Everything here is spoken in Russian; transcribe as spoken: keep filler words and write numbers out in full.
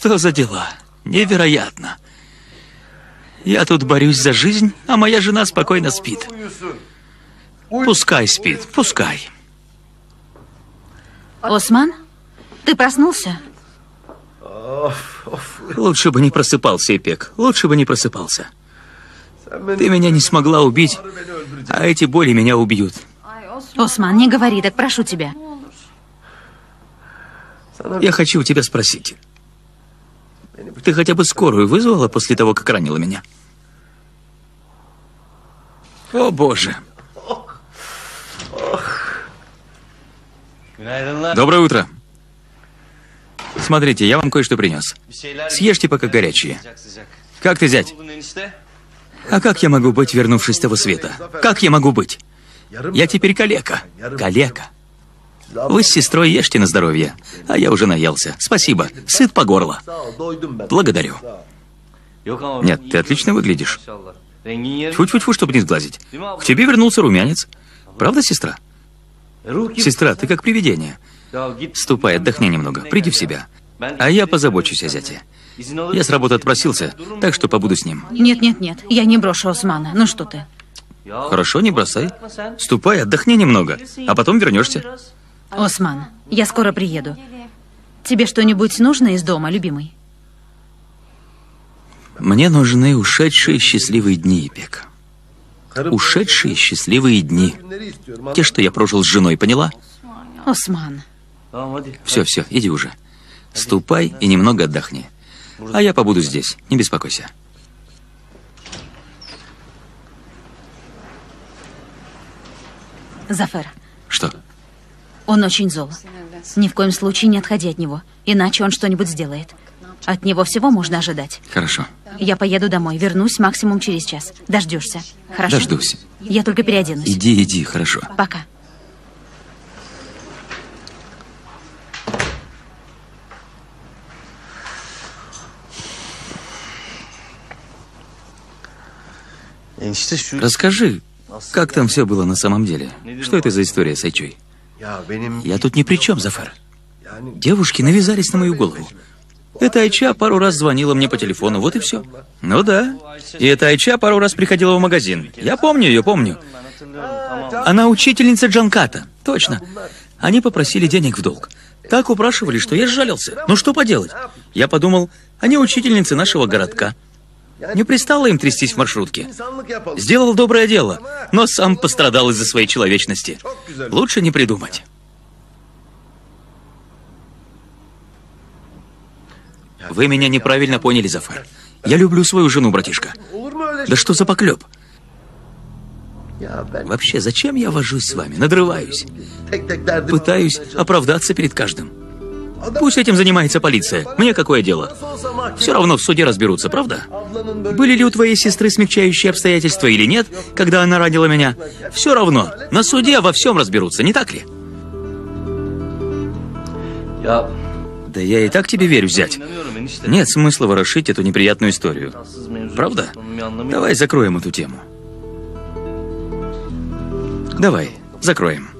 Что за дела? Невероятно. Я тут борюсь за жизнь, а моя жена спокойно спит. Пускай спит, пускай. Осман, ты проснулся? Лучше бы не просыпался, Ипек. Лучше бы не просыпался. Ты меня не смогла убить, а эти боли меня убьют. Осман, не говори так, прошу тебя. Я хочу у тебя спросить. Ты хотя бы скорую вызвала после того, как ранила меня? О, Боже. Доброе утро. Смотрите, я вам кое-что принес. Съешьте пока горячие. Как ты, зять? А как я могу быть, вернувшись с того света? Как я могу быть? Я теперь калека. Калека. Вы с сестрой ешьте на здоровье, а я уже наелся. Спасибо. Сыт по горло. Благодарю. Нет, ты отлично выглядишь. Тьфу-тьфу-тьфу, чтобы не сглазить. К тебе вернулся румянец. Правда, сестра? Сестра, ты как привидение. Ступай, отдохни немного, приди в себя. А я позабочусь о зяте. Я с работы отпросился, так что побуду с ним. Нет, нет, нет, я не брошу Османа. Ну что ты? Хорошо, не бросай. Ступай, отдохни немного, а потом вернешься. Осман, я скоро приеду. Тебе что-нибудь нужно из дома, любимый? Мне нужны ушедшие счастливые дни, Ипек. Ушедшие счастливые дни. Те, что я прожил с женой, поняла? Осман. Все, все, иди уже. Ступай и немного отдохни. А я побуду здесь, не беспокойся. Зафер. Что? Он очень зол. Ни в коем случае не отходи от него, иначе он что-нибудь сделает. От него всего можно ожидать. Хорошо. Я поеду домой, вернусь максимум через час. Дождешься. Хорошо? Дождусь. Я только переоденусь. Иди, иди, хорошо. Пока. Расскажи, как там все было на самом деле? Что это за история с Айчой? Я тут ни при чем, Зафер. Девушки навязались на мою голову. Эта Айча пару раз звонила мне по телефону, вот и все. Ну да. И эта Айча пару раз приходила в магазин. Я помню ее, помню. Она учительница Джанката. Точно. Они попросили денег в долг. Так упрашивали, что я сжалился. Ну что поделать? Я подумал, они учительницы нашего городка. Не пристало им трястись в маршрутке. Сделал доброе дело, но сам пострадал из-за своей человечности. Лучше не придумать. Вы меня неправильно поняли, Зафер. Я люблю свою жену, братишка. Да что за поклеп? Вообще, зачем я вожусь с вами? Надрываюсь. Пытаюсь оправдаться перед каждым. Пусть этим занимается полиция. Мне какое дело? Все равно в суде разберутся, правда? Были ли у твоей сестры смягчающие обстоятельства или нет, когда она ранила меня? Все равно. На суде во всем разберутся, не так ли? Да я и так тебе верю, зять. Нет смысла ворошить эту неприятную историю. Правда? Давай закроем эту тему. Давай, закроем.